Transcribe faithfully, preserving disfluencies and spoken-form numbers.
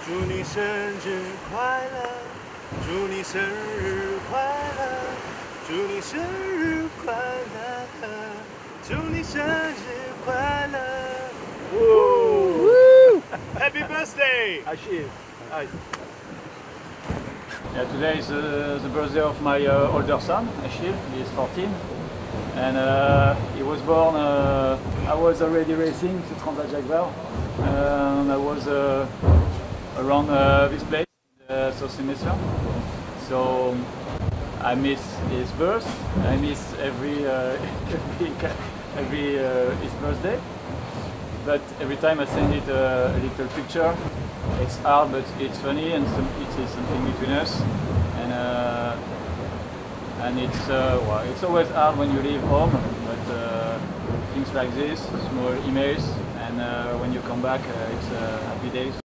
祝你生日快乐，祝你生日快乐，祝你生日快乐，祝你生日快乐。Woo! Woo! Happy birthday! Achille. Nice. Yeah, today is uh, the birthday of my uh, older son, Achille. He is fourteen. And uh, he was born, uh, I was already racing the Transat Jacques Vabre. And I was uh, around uh, this place, the South Hemisphere. So I miss his birth, I miss every, uh, every, every uh, his birthday. But every time I send it a, a little picture, it's hard but it's funny, and some, it is something between us. And, uh, and it's, uh, well, it's always hard when you leave home, but uh, things like this, small emails, and uh, when you come back, uh, it's uh, happy days.